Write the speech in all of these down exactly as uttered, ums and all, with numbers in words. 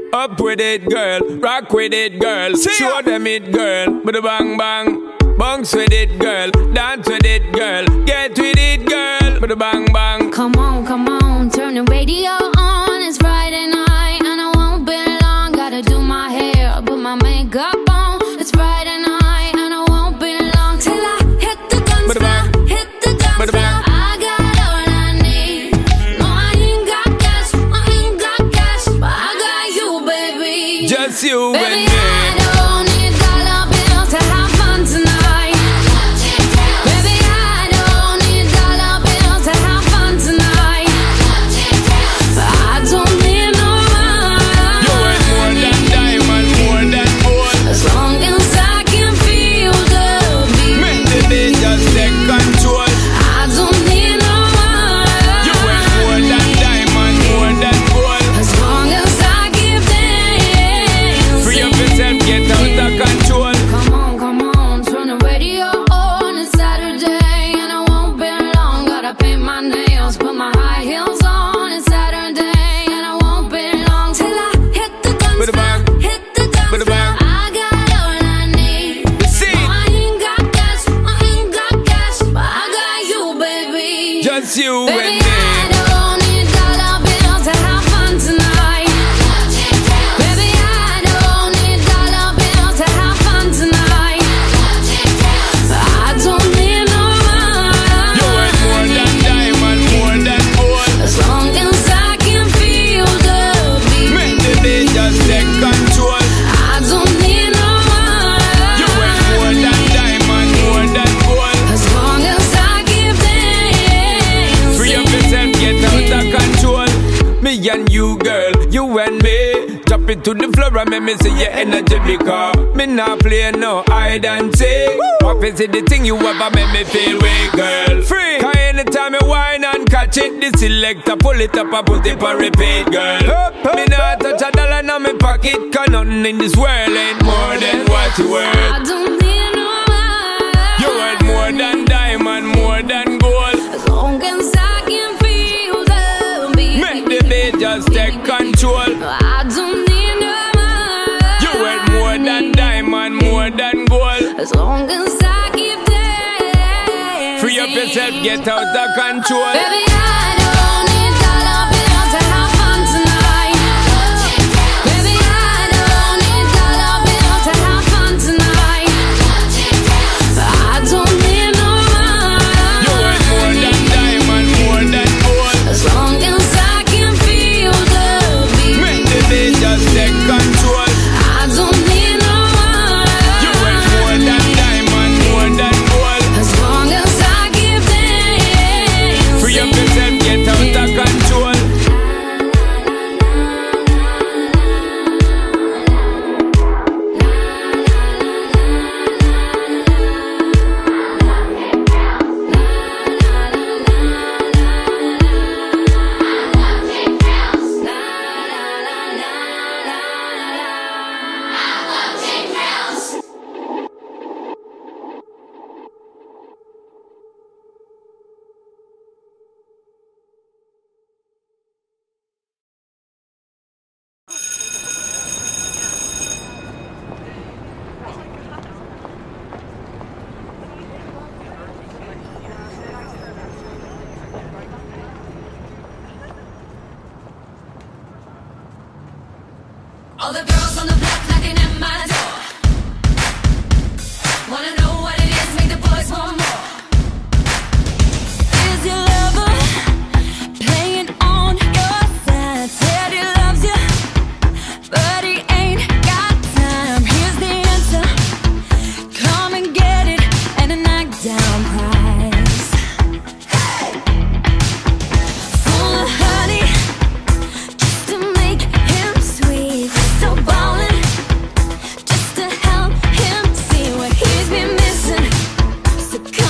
Up with it, girl. Rock with it, girl. Show them it, girl. With a bang bang. Bounce with it, girl. Dance with it, girl. Get with it, girl. With a bang bang. Come on, come on. Turn the radio on. It's Friday night and I won't be long. Gotta do my hair, put my makeup on. It's Friday night and I won't be long till I hit the dance floor. Hit the dance floor. I got all I need. No, I ain't got cash. I ain't got cash, but I got you, baby. Just you baby, and me. I don't need dollar bills to have fun tonight. Baby, I don't need dollar bills to have fun tonight. I don't need no money. You ain't more than diamond, more than gold. As long as I can feel the beat. Make the beat just take control. I don't need no money. You ain't more than diamond, more than gold. As long as I keep dancing. Free up yourself, get out of control. Come on, come on, turn the radio on. It's Saturday and I won't be long. Gotta paint my nails, put my high heels on. It's Saturday and I won't be long till I hit the dance With a bang. floor. Hit the dance With a floor. bang. I got all I need. See? No, I ain't got cash, I ain't got cash, but I got you, baby. Just you Baby, and me. I don't need dollar bills to have fun tonight. Baby, I don't need dollar bills to have fun tonight. I don't need no You money. ain't more than diamond, more than gold. As long as I can feel the beat. Make the beat just take control. I don't need no You ain't more money. than diamond, more than gold. As long as I keep dancing. Free up yourself, get out of control. Me and you, girl, you and me. Drop it to the floor and make me see your energy because me not play no hide and seek. What is it the thing you ever make me feel weak, girl? Free. Cause anytime you whine and catch it, the selector pull it up and put it on repeat, girl. Me not touch a dollar in my pocket, cause nothing in this world ain't more than what you worth. I don't need no money. You worth more than diamond, more than gold. As long as I can feel the beat. Make the beat just take control. I don't need no money. You worth more than diamond, more than gold. As long as I keep dancing. Free up yourself, get out of control. Baby, I don't need dollar bills to have fun tonight. Baby, I don't need dollar bills to have fun tonight. I don't need no You worth more money. than diamond, more than gold. As long as I can feel the beat. Make the beat just take control. I don't need no You worth more money. than diamond, more than gold. As long as I keep dancing. Free up yourself, get out of control. All the girls on the block knocking at my door. Wanna know what it is, make the boys want more. Is your lover playing on your side? Said he loves you, but he ain't got time. Here's the answer: come and get it, and a knockdown prize. Full of honey, just to make him sweet. So ballin', just to help him see what he's been missing. So come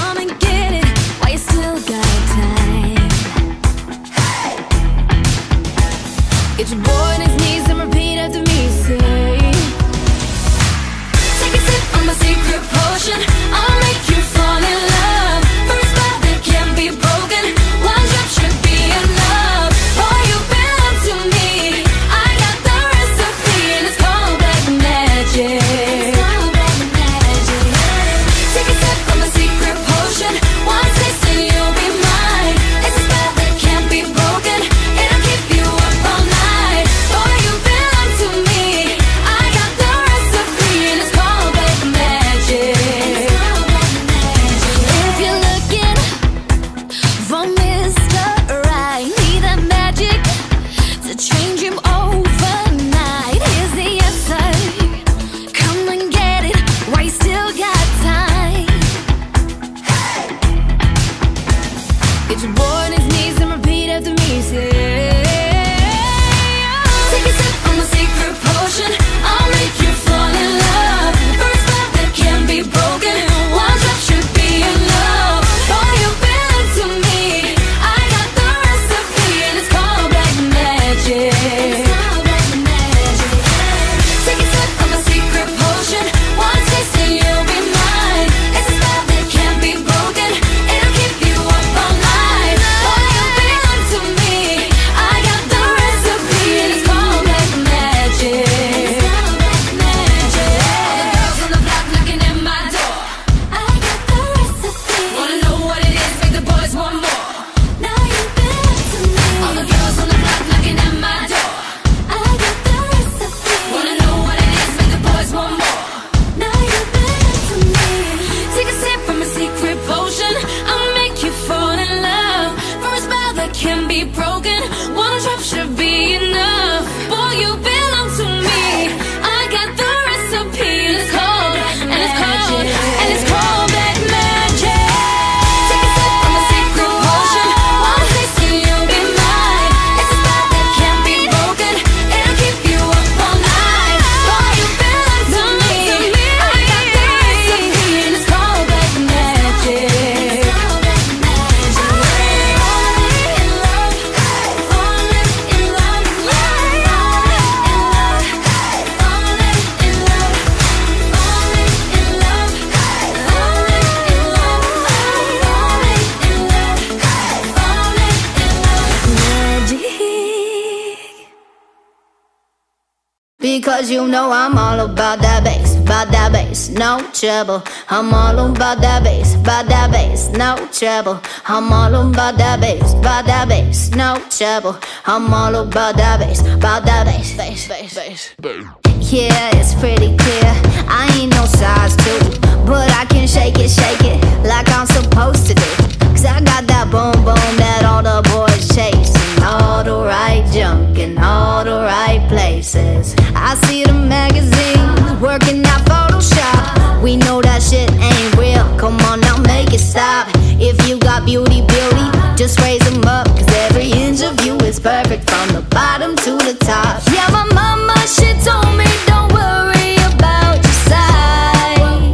Because you know I'm all about that bass, about that bass, no trouble. I'm all about that bass, about that bass, no trouble. I'm all about that bass, about that bass, no trouble. I'm all about that bass, about that bass, bass, bass, bass. Yeah, it's pretty clear, I ain't no size two, but I can shake it, shake it like I'm supposed to do. Cause I got that boom boom that all the boys chase, and all the right junk in all the right places. I see the magazines working out Photoshop. We know that shit ain't real, come on now make it stop. If you got beauty, beauty, just raise them up. Cause every inch of you is perfect from the bottom to the top. Yeah, my mama, she told me don't worry about your size.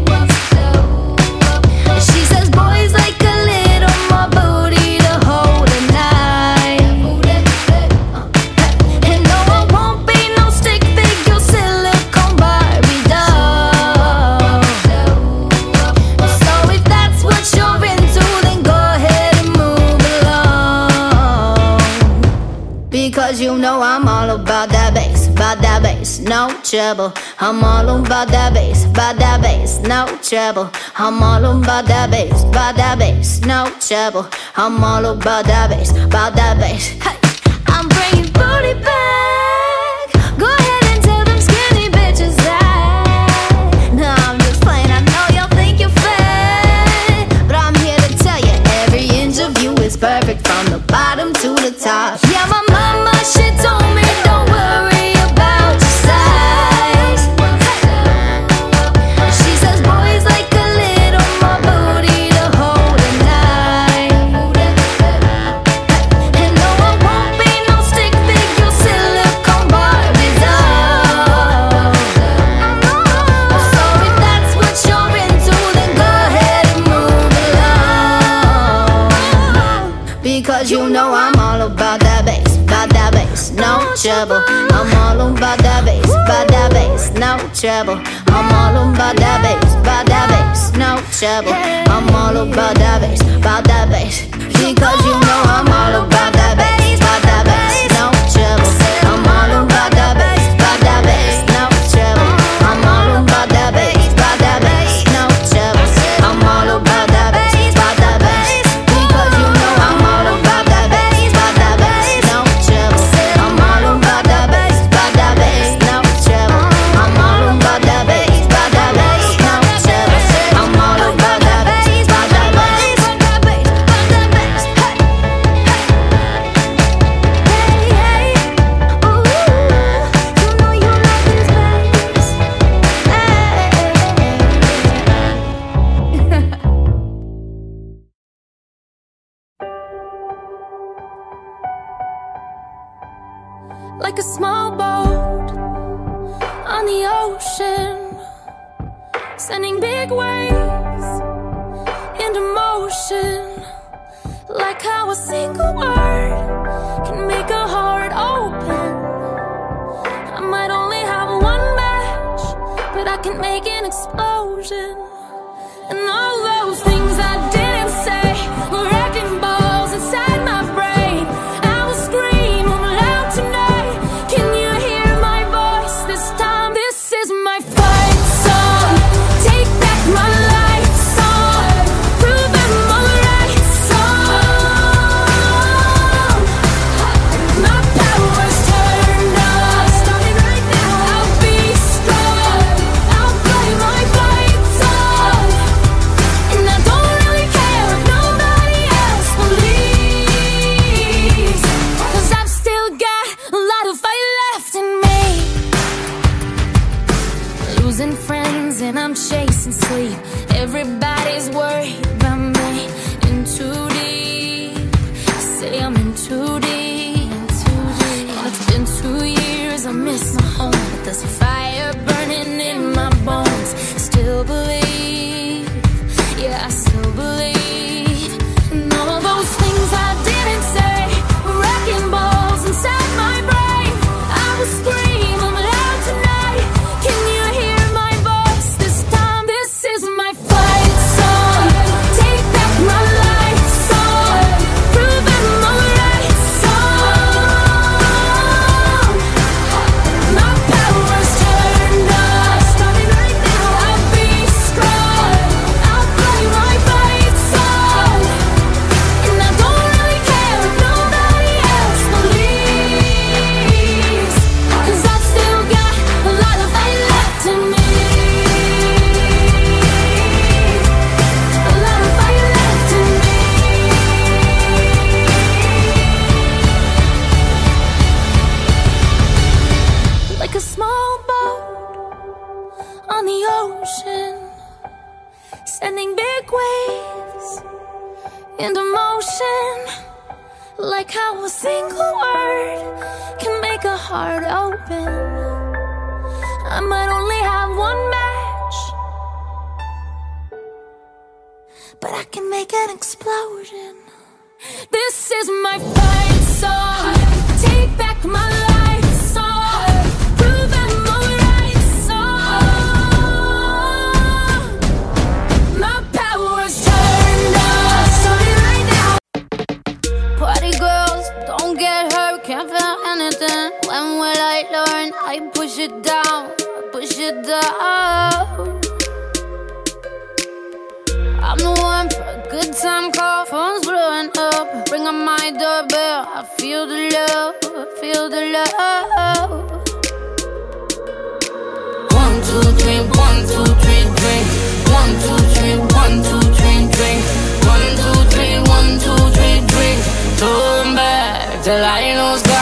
She says boys like a little more booty to hold at night. And no, I won't be no stick figure silicone Barbie doll. So if that's what you're into, then go ahead and move along. Because you know I'm all about that bass, about that bass, no trouble. I'm all about that bass, about that bass, no trouble. I'm all about that bass, about that bass, no trouble. I'm all about that bass, about that bass. Hey, I'm bringing booty back. Go ahead and tell them skinny bitches that. No, I'm just playing, I know y'all think you're fat, but I'm here to tell you every inch of you is perfect from the bottom to the top. Yeah, my mama, she told me don't worry about your size. She says boys like a little more booty to hold at night. And no, I won't be no stick figure silicone Barbie doll. So if that's what you're into, then go ahead and move along. Because you know I'm all about that bass, about that bass, no trouble. I'm all about that bass, about that bass, no trouble. I'm all about that bass, about that bass, no trouble. I'm all about that bass, about that bass. Because you know I'm all about that bass, about that bass, no trouble. I'm all about that bass, about that bass, no trouble. I'm all about that bass, about that bass, no trouble. I'm all about that bass, about that bass. Because you know I'm all about that bass, about that bass, no trouble. I'm all about that bass, about that bass, no trouble. I'm all about that bass, about that bass, no trouble. I'm all about that bass, about that bass, about that bass, about that bass. Hey, hey, hey, ooh, you know you like this bass. Hey. Like a small boat on the ocean, sending big waves into motion. Like how a single word can make a heart open. I might only have one match, but I can make an explosion. And all those things I didn't say were wrecking balls inside my brain. I will scream loud tonight. Can you hear my voice this time? This is my fight song. Take back my life song. Prove I'm alright song. My power's turned on. Starting right now. I'll be strong. I'll play my fight song. And I don't really care if nobody else believes, 'cause I've still got a lot of fight left in me. Losing friends and I'm chasing sleep. Everybody's worried about me. In too deep. Say I'm in too deep. And it's been two years, I miss my home, but there's a fire burning in my bones. Still believe, yeah, I still believe. And all those things I didn't say were wrecking balls inside my brain. I will scream I'm loud tonight. Can you hear my voice this time? This is my fight song. Take back my life song. Prove I'm alright song. My power's small boat on the ocean, sending big waves into motion. Like how a single word can make a heart open. I might only have one match, but I can make an explosion. This is my fight song. Take back my life song. Prove I'm alright song. My power's turned up. Starting right now. Party girls, don't get hurt, can't feel anything. When will I learn? I push it down, push it down. I'm the one for a good time call. Phone's blowing up, ring on my doorbell. I feel the love, I feel the love. One, two, three, one, two, three, drink. One, two, three, one, two, three, drink. One, two, three, one, two, three, drink. Turn back till I lose God.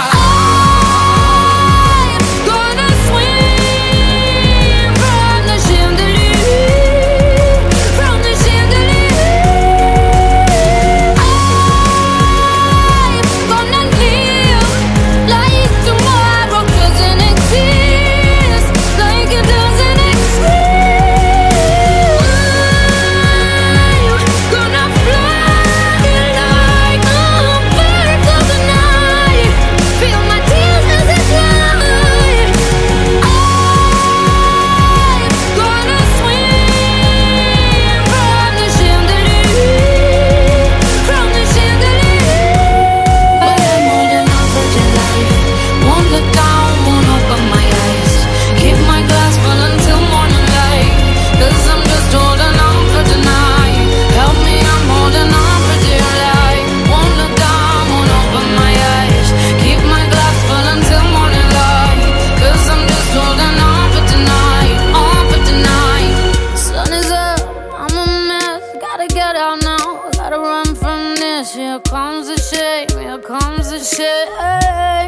Here comes the shame, here comes the shame.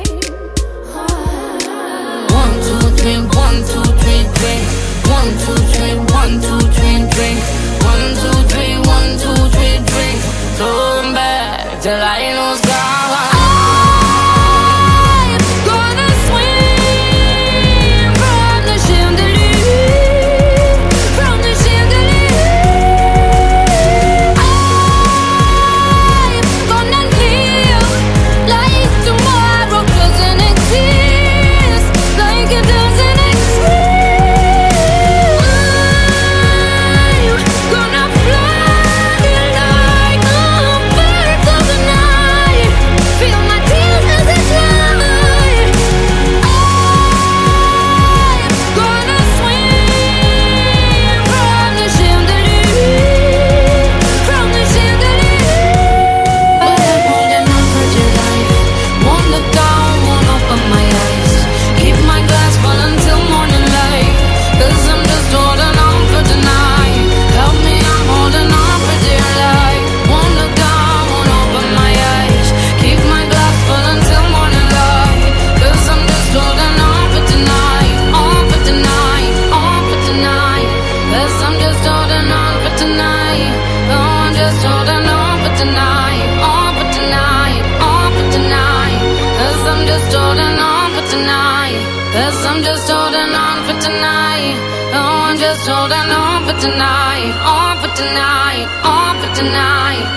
One, two, three, one, two, three, drink. One, two, three, one, two, three, drink. One, two, three, one, two, three, drink. Turn back till I lose God. Cause I'm just holding on for tonight. Oh, I'm just holding on for tonight. On for tonight, on for tonight.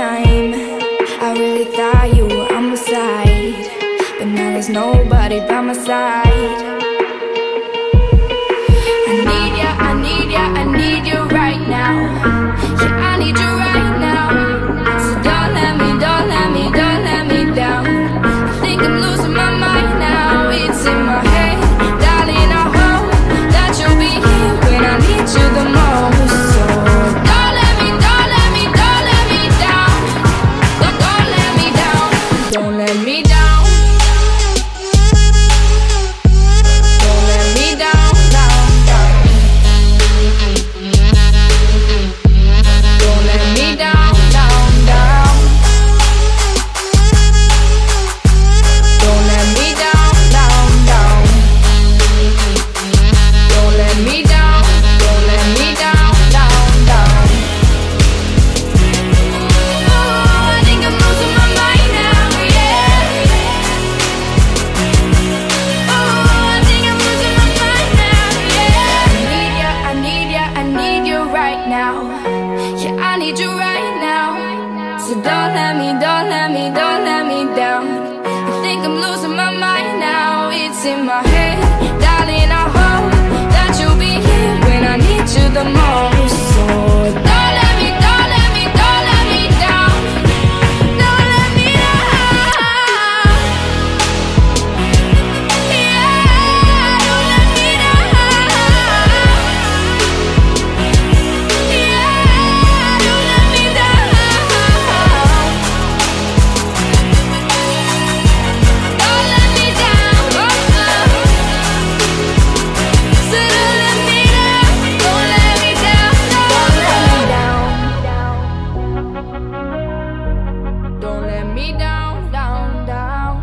time. I really thought you were on my side, but now there's nobody by my side. I need ya, I need ya, I need you right now. Yeah, I need you right now. So don't let me, don't let me, don't let me down. I think I'm losing my mind now. It's in my head, darling, I hope that you'll be here when I need you the most. So don't let me, don't let me, don't let me down. Don't, don't let me down. Don't let me down. Don't let me down, down, down. Don't let me down, down, down. Don't let me down, down, down. Don't let me down, don't let me down, down, down. Oh, I think I'm losing my mind now, yeah. Oh, I think I'm losing my mind now, yeah. I need ya, I need ya, I need you right now. Yeah, I need you right now. So don't let me, don't let me, don't let me down. I think I'm losing my mind now. It's in my head, darling, I hope that you'll be here when I need you the most. So don't let me, don't let me, don't let me down. Don't let me down. Yeah, don't let me down. Yeah, don't let me down. Don't let me down. So don't let me down. Don't let me down. Don't let me down. Don't let me down, down, down.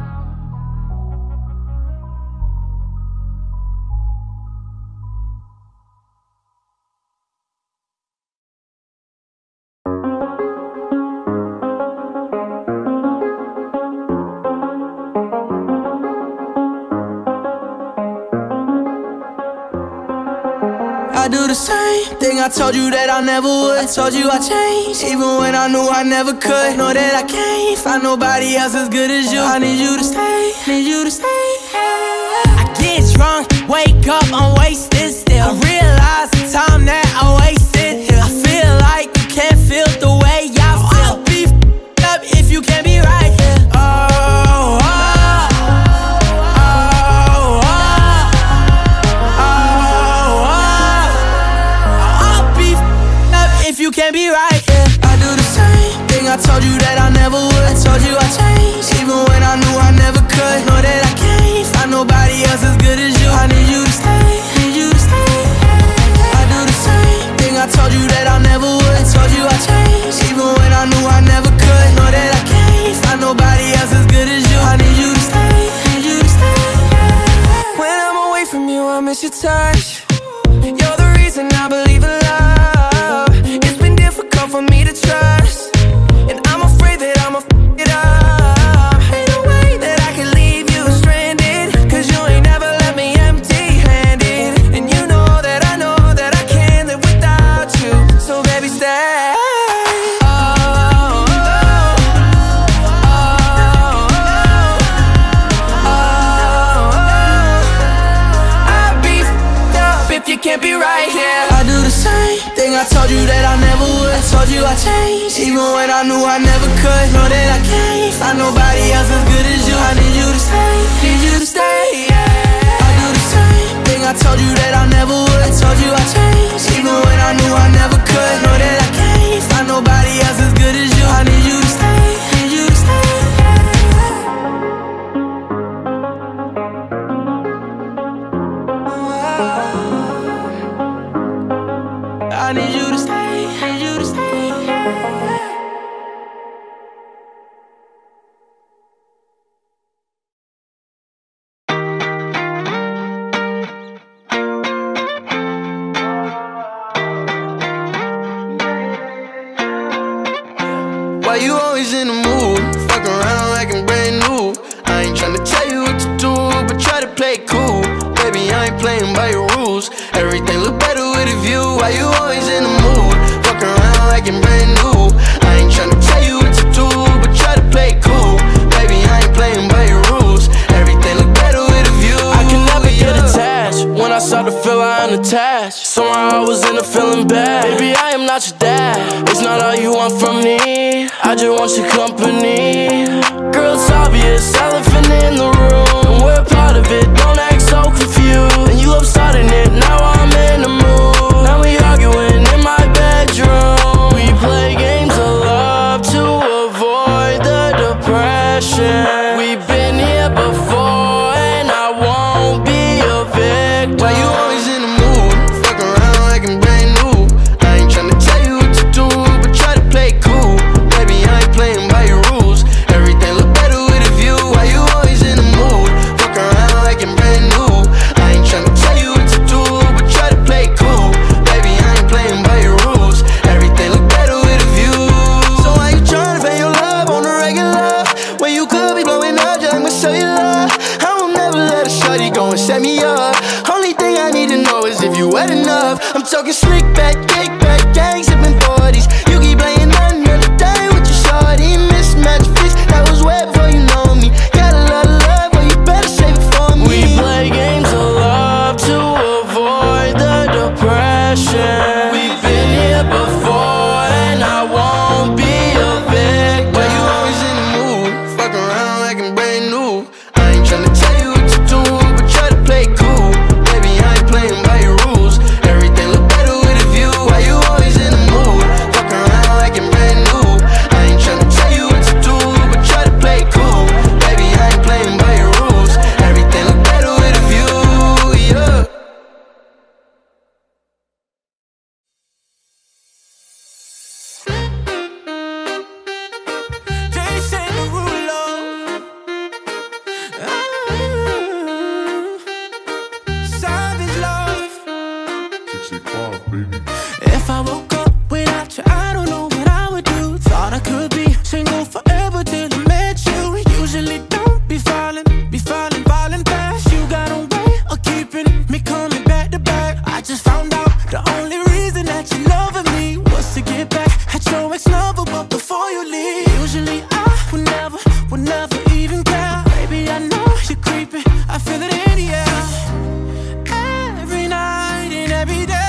I do the same thing I told you that I never would. I told you I changed, even when I knew I never could. Know that I can't find nobody else as good as you. I need you to stay, need you to stay. I get drunk, wake up, I'm wasted still. I realize the time that I wasted here. I feel like you can't feel the way I feel. I'll be f***ed up if you can't be right here. Oh, oh, oh, oh, oh, oh. I'll be f***ed up if you can't be right here. I do the same thing I told you that I never would. I told you I changed, even when I knew I never could. Know that I can't find nobody else as good as you. I need you to stay, need you to stay. I do the same thing I told you that I never would. I told you I changed, even when I knew I never could. Know that I can't find nobody else as good as you. I need you to stay, need you to stay. When I'm away from you, I miss your touch. You're the reason I believe in love. It's been difficult for me to trust, and I'm afraid that I'ma f*** it up. Ain't no way that I can leave you stranded, cause you ain't never left me empty-handed. And you know that I know that I can't live without you. So baby, stay. Oh, oh, oh, oh, oh. I'll be f***ed up if you can't be right here. I do the same thing I told you that I never would. I told you I changed, even when I knew I never could. Know that I can't find nobody else as good as you. I need you to stay, need you to stay, yeah. I do the same thing I told you that I never would. I told you I changed, even when I knew I never could. Know that I can't find nobody else as good as you. I need you to stay, need you to stay, yeah. I need you to stay, need you to stay, yeah. Why you always in the mood? Fuck around like I'm brand new. I ain't tryna tell you what to do, but try to play it cool. Baby, I ain't playing by your rules. Everything look better with a view. Why you always in the mood? Fuck around like I'm brand new. I ain't tryna tell just want your company. Girl, it's obvious, elephant in the room, and we're part of it, don't act so confused. And you love starting it, now I'm in the mood. Now we arguing in my bedroom. We play games of love to avoid the depression. We've been here before, and I won't be a victim. Why you always in the mood? Fuck around like I'm brand new. I ain't tryna tell you what to do, but try to play cool. Baby, I ain't playing by your rules. Everything look better with a view. Why you always in the mood? Fuck around like I'm brand new. I ain't tryna tell you what to do, but try to play cool. Baby, I ain't playing by your rules. Everything look better with a view. So why you tryna pay your love on the regular, when you could be blowing up just like my cellular? I will never let a shorty go and set me up. Only thing I need to know is if you wet enough. I'm talking slick back, kick back, gang sipping forties. You keep playing another day with your shorty. Mismatched fish, that was wet before you know me. Got a lot of love, but you better save it for me. We play games of love to avoid the depression. We've been here before, and I won't be a victim. Why you always in the mood? Fuck around like I'm brand new. I ain't tryna tell you what to do, but try to play cool. Baby, I ain't playing by your rules. Everything look better with a view. Why you always in the mood? Fuck around like I'm brand new. I ain't tryna tell you what to do, but try to play cool. Baby, I ain't playing by your rules. Everything look better with a view, yeah. Jason Derulo. Savage love. If I woke up without you, I don't know what I would do. Thought I could be single forever till I met you. Usually don't be falling, be falling, falling fast. You got a way of keeping me coming back to back. I just found out the only reason that you loving me was to get back at your ex-lover, but before you leave, usually I would never, would never even care. Baby, I know you're creeping, I feel it in the air. Every night and every day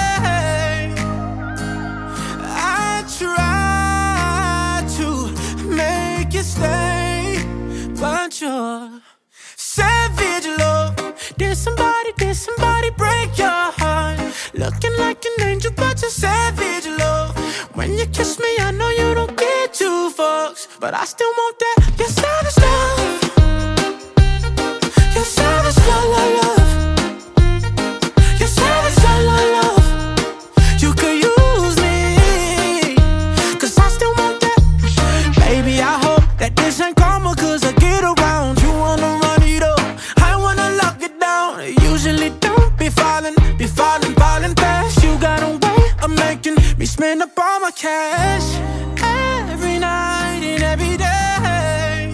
I try to make you stay, but you're savage love. Did somebody, did somebody break your heart? Looking like an angel, but you're savage love. When you kiss me, I know you don't get two fucks, but I still want that. You're savage love. You're savage love, love, love. You're savage love, love, love. You could use me, cause I still want that. Baby, I hope that this ain't karma, cause I get around. You wanna run it up, I wanna lock it down. Usually don't be falling, be falling, falling fast. You got a way of making me spend up all my cash. Every night and every day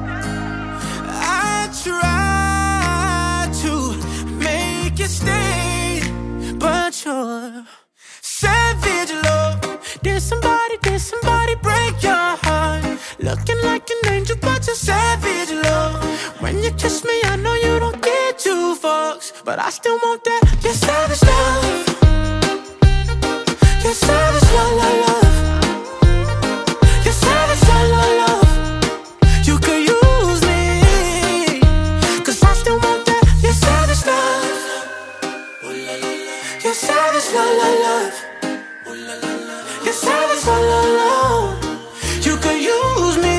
I try to make you stay, but you're savage love. Did somebody, did somebody break your heart? Looking like an angel, but you're savage love. When you kiss me, I know you don't get two fucks, but I still want that. You're savage love. You're savage love, love, love. You're savage love, love, love. You could use me, cause I still want that. You're savage love. You're savage love, love, love. You're savage love, love, love. You could use me,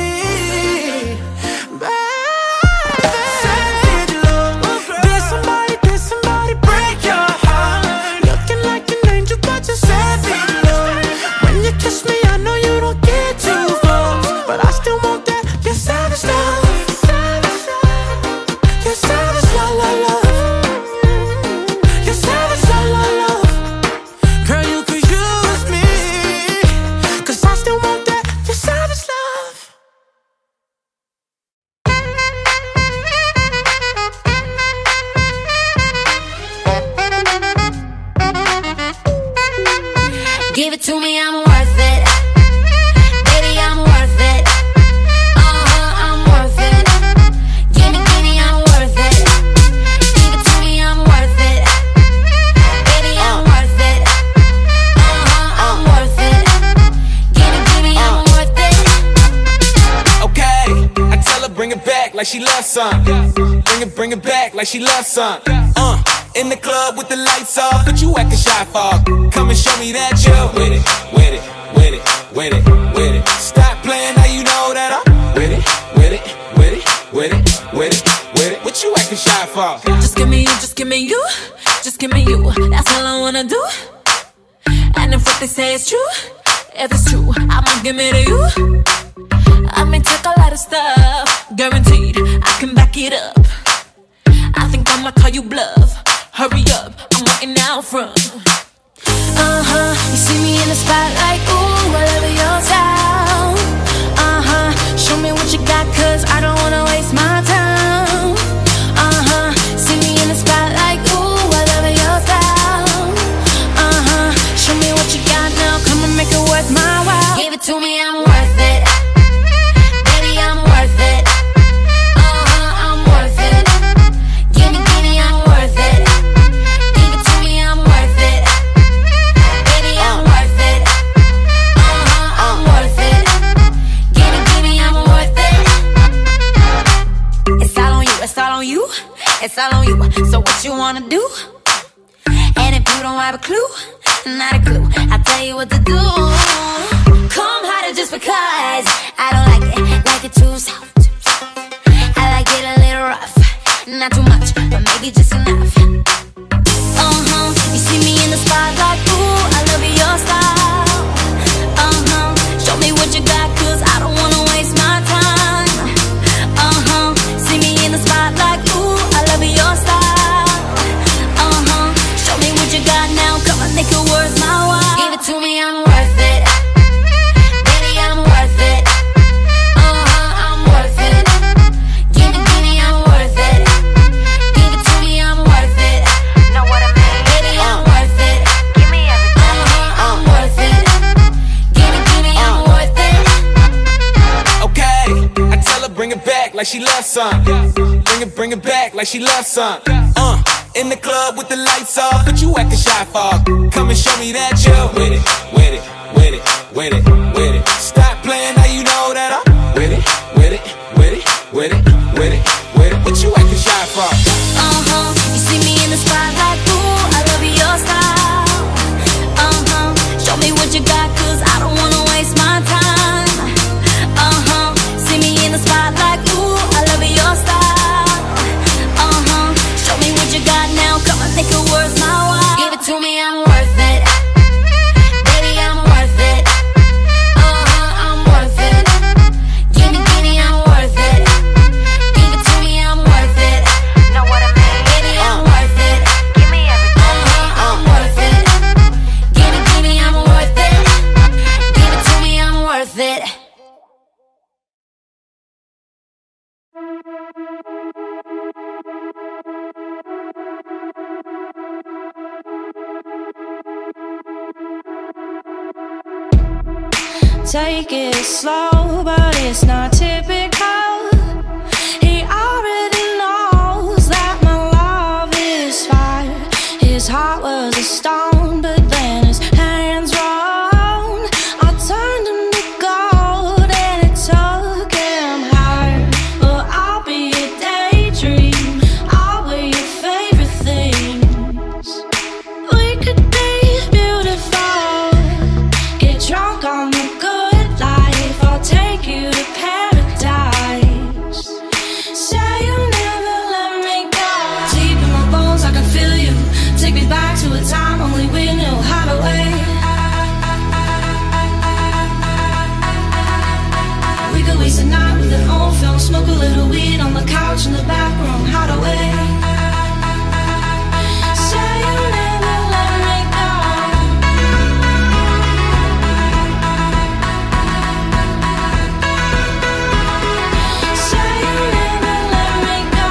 baby. Savage love. Did somebody, did somebody break your heart? Looking like an angel, but you're savage love. When you kiss me, I know you don't get two fucks, but I still want that. You're savage love. You're savage love, love, love. You're savage love, love, love. Girl, you could use me, cause I still want that. You're savage love. Give it to me, I'm worth it. Baby, I'm worth it. like she loves some. Bring it, bring it back like she loves some. Uh, in the club with the lights off, but you acting shy for. Come and show me that you're with it, with it, with it, with it, with it. Stop playing, now you know that I'm with it, with it, with it, with it, with it, with it. What you acting shy for? Just give me you, just give me you, just give me you. That's all I wanna do. And if what they say is true, if it's true, I'ma give it to you. I may take a lot of stuff, guaranteed I can back it up. I think I'ma call you bluff. Hurry up, I'm waiting out front. Uh-huh, you see me in the spotlight, ooh, I love your style. Uh-huh, show me what you got, cause I don't wanna waste my time. Uh-huh, see me in the spotlight, ooh, I love your style. Uh-huh, show me what you got now, come and make it worth my while. Give it to me, I'm worth it. Baby, I'm worth it. Uh-huh, I'm worth it. Give me, give me, I'm worth it. Give it to me, I'm worth it. Baby, I'm worth it. Uh-huh, I'm worth it. Give me, give me, I'm worth it. It's all on you, it's all on you, it's all on you. So what you wanna do? And if you don't have a clue, not a clue, I'll tell you what to do. Come harder just because I don't like it, like it too soft. I like it a little rough, not too much, but maybe just enough. Uh-huh, you see me in the spotlight, ooh, I love your style. Uh-huh, show me what you got, cause I don't wanna waste my time. Uh-huh, see me in the spotlight, ooh, I love your style. Uh-huh, show me what you got now, come on, make it worth my while. Give it to me, I'm worth it. Baby, I'm worth it. Uh-huh, I'm worth it. Give me, give me, I'm worth it. Give it to me, I'm worth it. Know what I mean? Baby, I'm worth it. Give me everything. Uh-huh, I'm worth it. Give me, give me, I'm worth it. Okay, I tell her bring it back like she loves some. Bring it, bring it back like she loves some. Uh, in the club with the lights off, but you acting shy for. Come and show me that you're with it, with it, with it, with it, with it. Stop playing, now you know that I'm with it, with it, with it, with it, with it, with it. What you acting shy for? Uh-huh, you see me in the spotlight, ooh, I love your style. Uh-huh, show me what you got, cause I don't wanna waste my time. Uh-huh, see me in the spotlight, ooh, I love your style. Uh-huh, show me what you got now, come on, make it worth my while. Give it to me, I'm worth it. Baby, I'm worth it. Uh-huh, I'm worth it. Give me, give me, I'm worth it. Give it to me, I'm worth it. Know what I mean? Baby, I'm worth it. Give me everything. Uh-huh, I'm worth it. Give me, give me, I'm worth it. Give it to me, I'm worth it. Take it slow, but it's not typical. He already knows that my love is fire. His heart was a stone, but then his hands rolled. I turned him to gold and it took him higher. But I'll be a daydream, I'll wear your favorite things. We could be beautiful, get drunk on the good life. I'll take you to paradise. Say you'll never let me go. Deep in my bones I can feel you. Take me back to a time only we knew how to wait. We could waste a night with an old film, smoke a little weed on the couch in the back room. How to wait. Say you'll never let me go. Say you'll never let me go.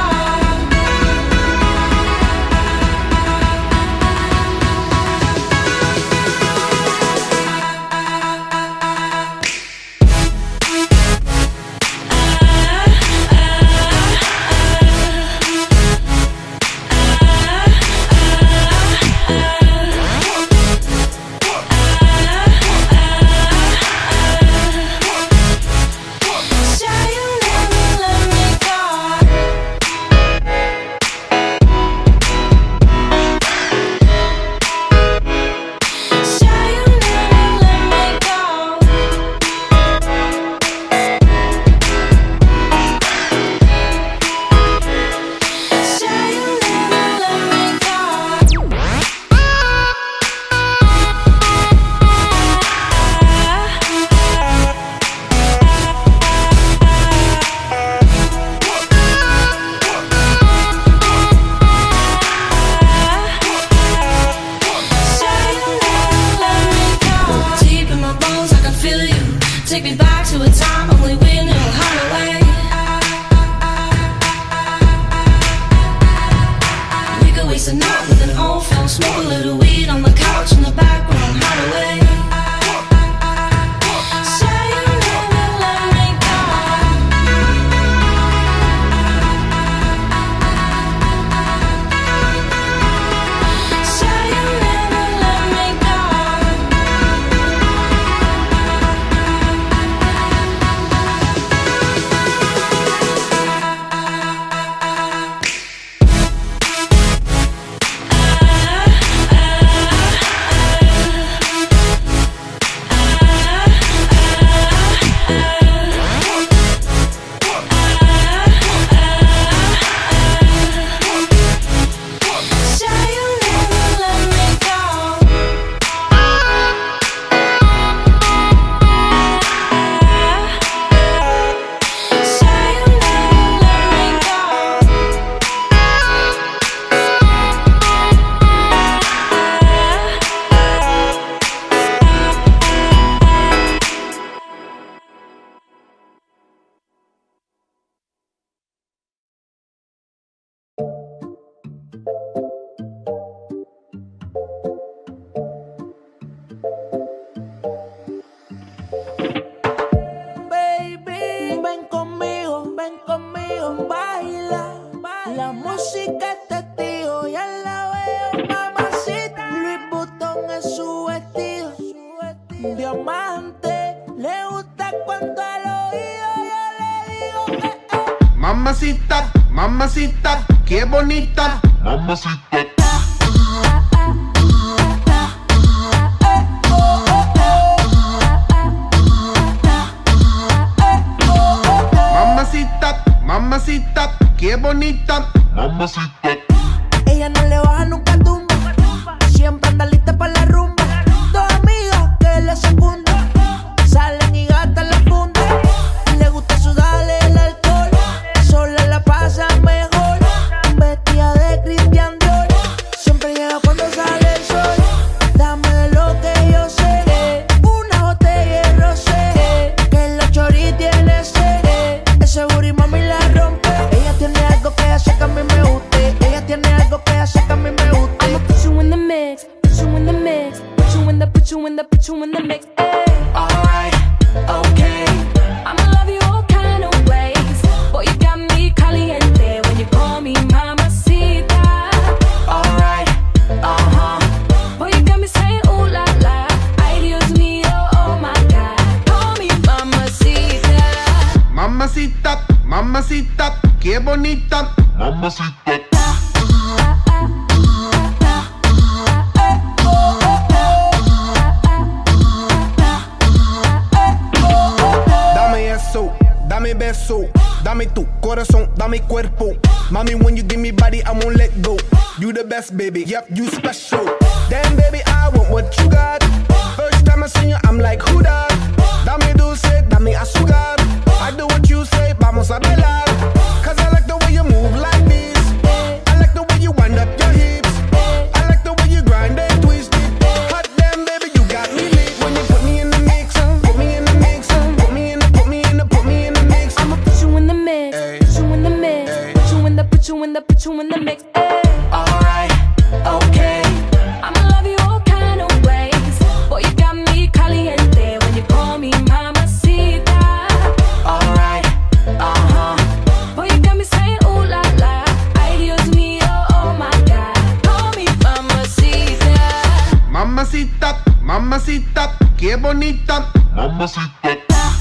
mamacita, mamacita, qué bonita, mamacita. Mamacita, mamacita, qué bonita, mamacita. Ella no le baja nunca tumba, siempre anda lista para la rumba. Dos amigas que le secundan, salen y gastan la funda. Le gusta sudarle el alcohol, sola la pasa mejor. Vestida de Christian Dior, siempre llega cuando sale el sol. Dame de lo que yo sé, una botella de rosé, que la chori tiene sed. Ese booty mami la rompe. Ella tiene algo que hace que a mí me guste. Ella tiene algo que hace que a mí me guste. I'ma put you in the mix, put you in the mix, put you in the, put you in the, put you in the mix. Ay. Alright, okay. I'ma love you all kind of ways. Boy, you got me caliente when you call me mamacita. Alright, uh-huh. Boy, you got me saying ooh la la. Ay, Dios mío, oh my God. Call me mamacita. Mamacita, mamacita, qué bonita, mamacita. Dame eso, dame beso, dame tu corazón, dame cuerpo. Mami, when you give me body, I won't let go. You the best, baby, yep, you special. Damn, baby, I want what you got. First time I seen you, I'm like, who that? Dame dulce, dame azúcar. I do what you say, vamos a bailar. Cause I like the way you move like this. I like the way you wind up your hips. I like the way you grind and twist it. Hot damn, baby, you got me lit. When you put me in the mix, put me in the mix, put me in the, put me in the, put me in the mix. I'ma put you in the mix, Ay. put you in the mix, Ay. put you in the, put you in the, put you in the mix. Ay. Alright, okay. I'ma love you all kind of ways. Boy, you got me caliente when you call me mamacita. Alright, uh-huh. Boy, you got me saying ooh la la. Ay, Dios mío, oh my God. Call me mamacita. Mamacita, mamacita, qué bonita, mamacita.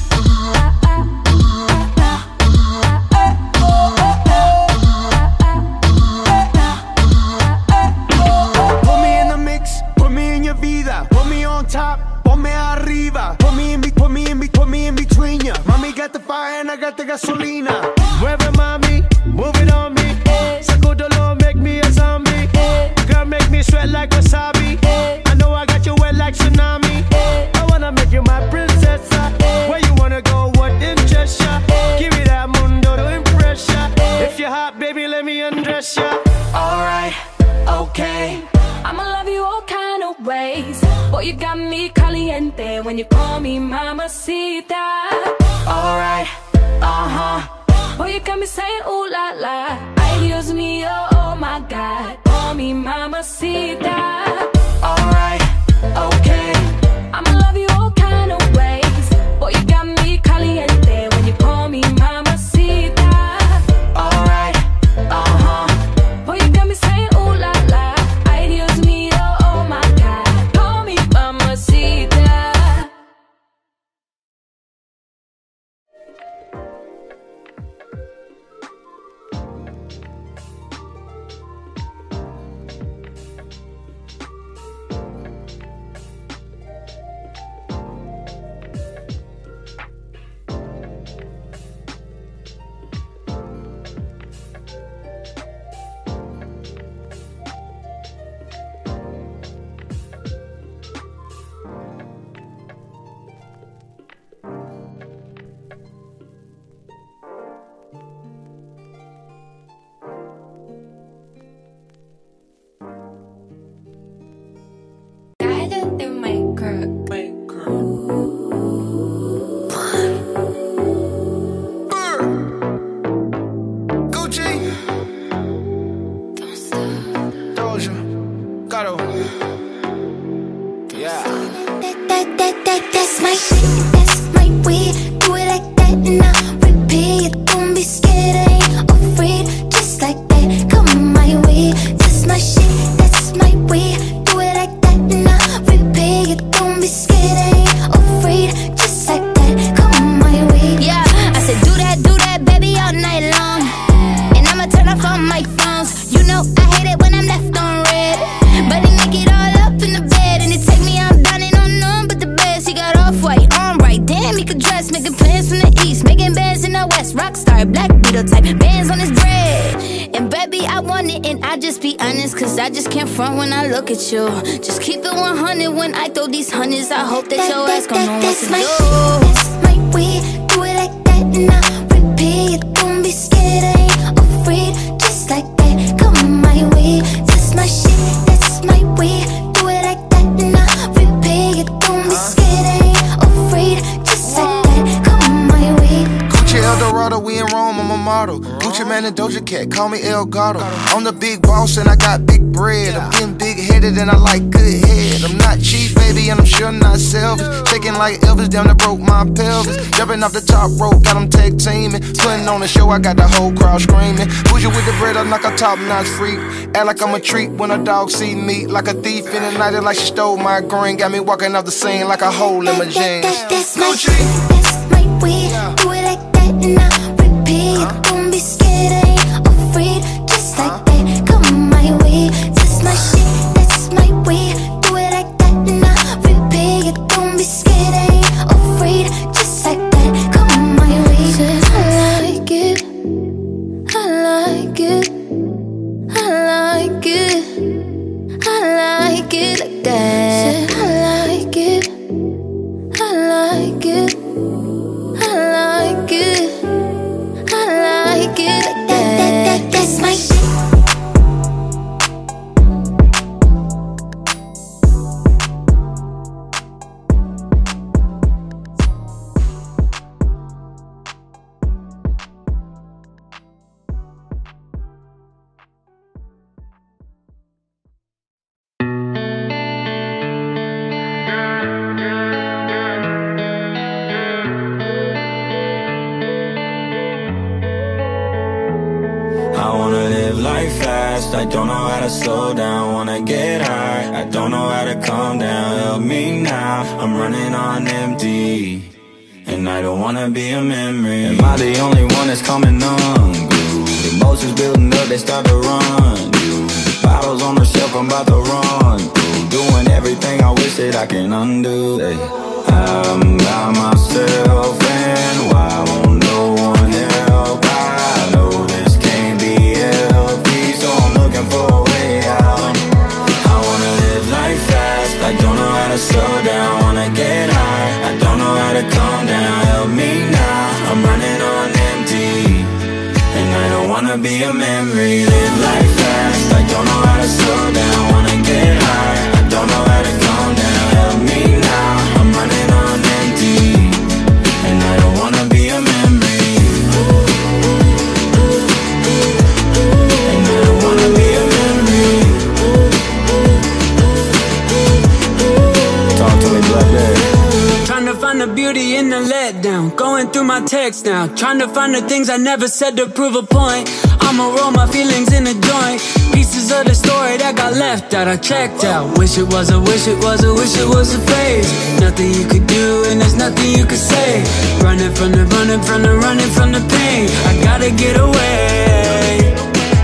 Put me in the mix, put me in your vida, put me on top, ponme arriba, put me in, be, put me in, be, put me in between ya. Mami got the fire and I got the gasolina. Mueve mami, move it on me. Sacudolo, make me a zombie. Girl, make me sweat like wasabi. I know I got you wet like tsunami. I wanna make you my princess. Where you wanna go? What interests ya? Give me that mundo to impress ya. If you're hot, baby, let me undress ya. Alright, okay. I'ma love you all kind of ways. Boy, you got me caliente when you call me mamacita. Alright, uh-huh. Boy, you got me saying ooh la la. Ay, Dios mío, oh my God. Call me mamacita. Alright, okay. I'ma love you all kind of ways. Boy, you got me caliente when you call me mamacita. Alright, uh-huh. Boy, you got me saying ooh la la. Ay, Dios mío, oh my God. Call me mamacita. boss, rock star, black beetle type, bands on his bread. And baby, I want it, and I just be honest, cause I just can't front when I look at you. Just keep it one hundred when I throw these hundreds. I hope that, that your that, ass gon' know what to my do. That's my way, do it like that and I repeat. Don't be scared, I ain't afraid. Just like that, come my way. That's my shit, that's my way. Do it like that and I repeat. Don't be scared, I ain't afraid. Just like that, come my way. Gucci Eldorado, we in Rome, I'm a model. Gucci Man and Doja Cat, call me El Gato. I'm the big boss and I got big bread. I'm getting big headed and I like good head. I'm not cheap, baby, and I'm sure not selfish. Shaking like Elvis, down to broke my pelvis. Jumping off the top rope, got them tag teaming. Putting on the show, I got the whole crowd screaming. Bougie with the bread, I'm like a top notch freak. Act like I'm a treat when a dog see me. Like a thief in the night, like she stole my green. Got me walking off the scene like a hole in my jeans. That, that, that's my shit, that's my way. Do it like that and I repeat. Don't be scared, I ain't afraid. Just like that, come my way. That's my shit, that's my way. Do it like that and I repeat. Don't be scared, I ain't afraid. Just like that, come my way. Said I like it, I like it, I like it, I like it like that. Said I like it, I like it, I like it, I like it like that. That, that, that's my shit. I don't know how to slow down, wanna get high. I don't know how to calm down, help me now. I'm running on empty, and I don't wanna be a memory. Am I the only one that's coming unglued? Emotions building up, they start to run. Bottles on the shelf, I'm about to run through. Doing everything I wish that I can undo. Hey, I'm by myself, and why won't no one help? I know this can't be healthy, so I'm looking for a way out. I wanna live life fast, I don't know how to slow down. Wanna get high, I don't know how to calm down. Help me now, I'm running on empty, and I don't wanna be a memory. Live life fast, I don't know how to slow down. Wanna get high, I don't know how to calm down. Help me now, I'm running on empty, and I don't wanna be a memory. And I don't wanna be a memory. Talk to me, Black Bear. Trying to find the beauty in the letdown. Going through my text now, trying to find the things I never said to prove a point. I'ma roll my feelings in a joint. Pieces of the story that got left out, I checked out. Wish it was a, wish it was a, wish it was a phase. Nothing you could do and there's nothing you could say. Running from the, running from the, running from the pain. I gotta get away.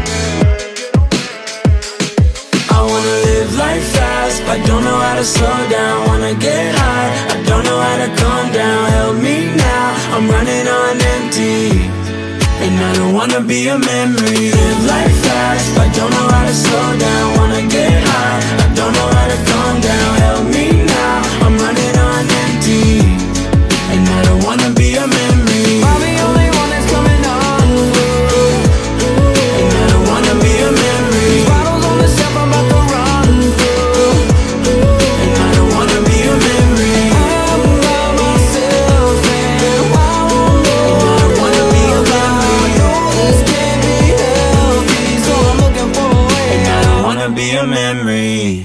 I wanna live life fast, I don't know how to slow down. Wanna get high, I don't know how to calm down. Help me now, I'm running on empty, and I don't wanna be a memory. Live life fast, I don't know how to slow down. Wanna get high, I don't know how to calm down. Help me now, I'm running on empty, and I don't wanna be a memory. I'm the only one that's coming on, and I don't wanna be a memory. Bottles on the shelf, I'm about to run through, and I don't wanna be a memory. I'm by myself, and why won't no one? And I don't wanna be a memory. This can't be healthy, so I'm looking for a way. And I don't wanna be a memory.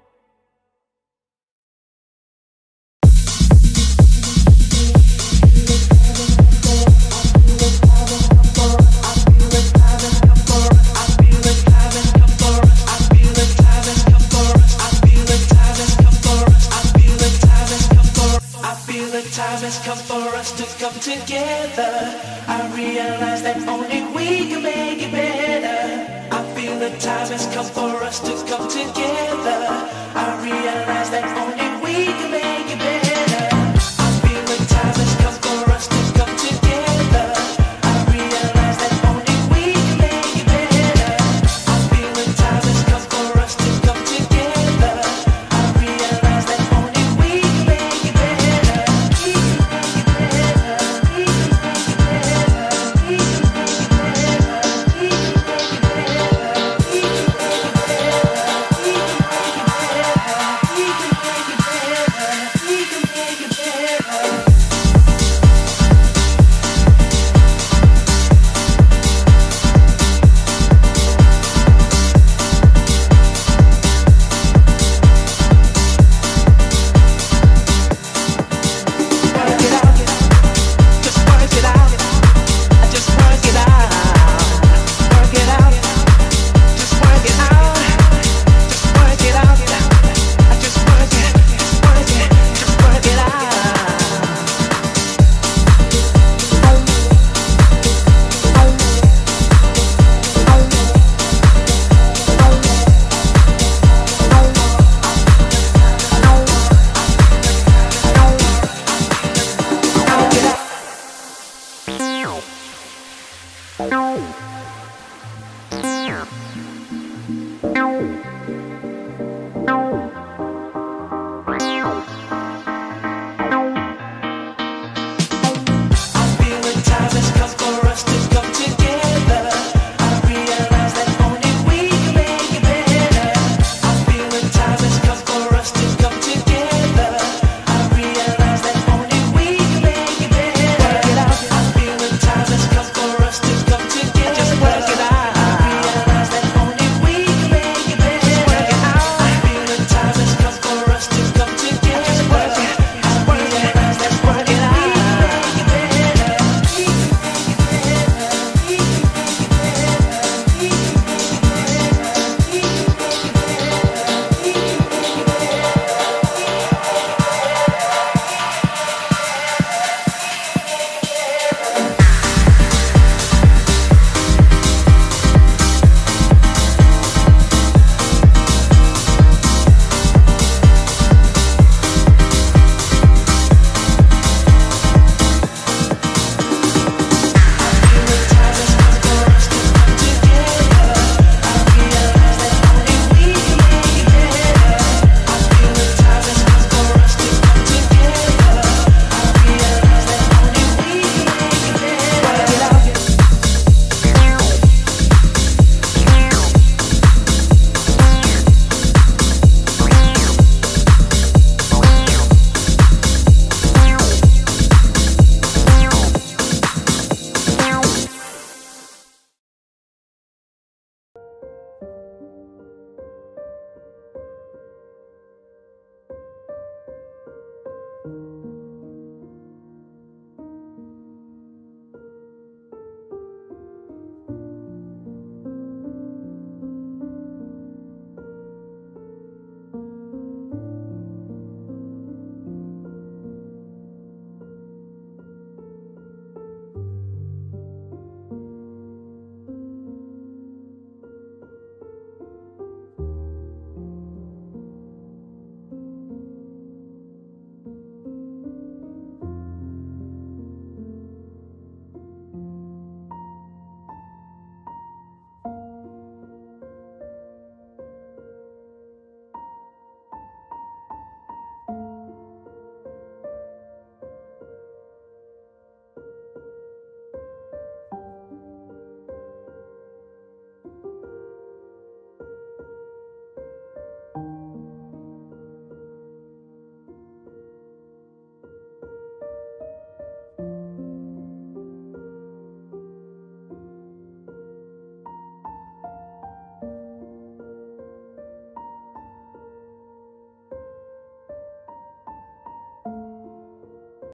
Together, I realize that only we can make it better. I feel the time has come for us to come together. I realize that only we can make it better. I feel the time has come for us to come together. I